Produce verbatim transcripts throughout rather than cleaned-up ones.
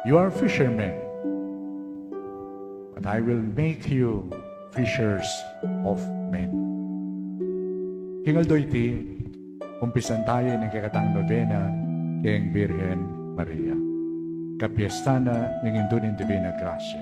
You are fishermen, but I will make you fishers of men. Hingaldo iti, umpisan tayo ng kakatang novena kayang Birhen Maria. Kapiesta na ng Indunin Divina Gracia.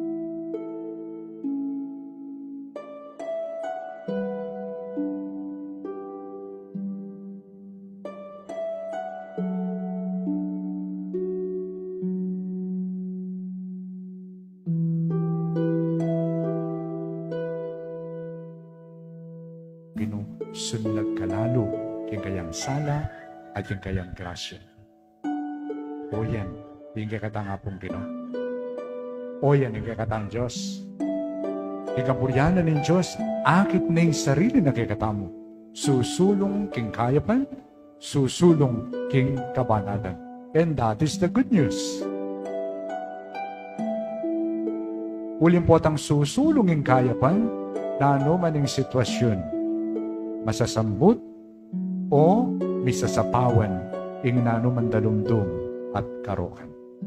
Sunlag kalalo king kayang sala at king kayang grasya. O yan, yung kakatang apong Ginoo. O yan, yung kakatang Diyos. Ikapuryanan ng Diyos, akit na yung sarili na kakatamo. Susulong king kayapan, susulong king kabanadan. And that is the good news. Ulim po tang susulong king kayapan, na ano man yung sitwasyon, masasambut o misasapawan ing nano mandalumdum at karokan.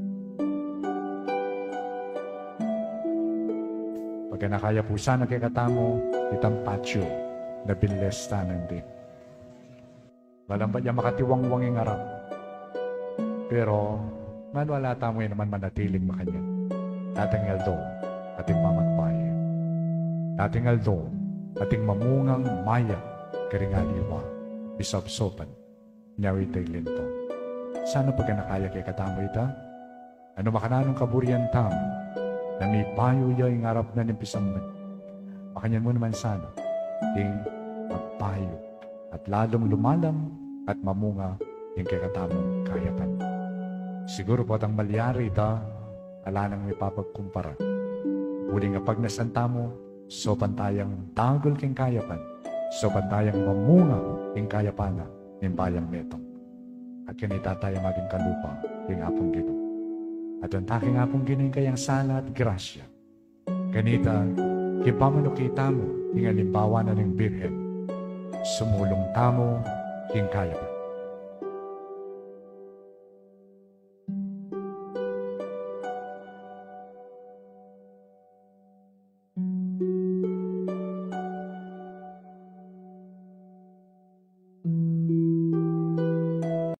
Pagka nakaya po sana kay katamo, itang patio na binlestanan din. Walang ba niya makatiwangwang yung harap. Pero, man wala tamo yun naman manatiling makanya. Dating aldo, ating mamagpaya. Dating aldo, ating mamungang maya, karingaliwa, bisabsopan, nyawitay linto. Sana pagka nakaya kay katamo ita, ano makananong kaburian tam, na may payo yaw yung harap na nimpisamman. Makanyan mo naman sana, yung magpayo, at lalong lumalam at mamunga yung kay katamong kayapan. Siguro po atang malyari ita, ala nang may papagkumpara. Uli nga pag nasanta mo, so pantayang tagol king kayapan, so pantayang mamunga king kayapana ng bayang metong. At kanita tayo maging kalupa king apong Ginoo. At ang taking apong Ginoo kayang sala at grasya. Kanita, kipamano kita mo, king alimbawa na ng Birhen, sumulong tamo king kayapan.